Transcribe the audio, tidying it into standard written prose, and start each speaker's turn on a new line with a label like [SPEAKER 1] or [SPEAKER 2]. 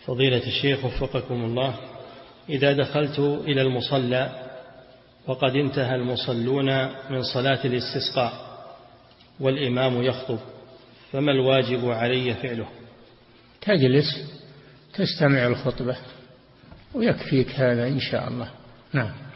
[SPEAKER 1] فضيلة الشيخ وفقكم الله، إذا دخلت إلى المصلى وقد انتهى المصلون من صلاة الاستسقاء والإمام يخطب، فما الواجب علي فعله؟
[SPEAKER 2] تجلس تستمع الخطبة ويكفيك هذا إن شاء الله. نعم.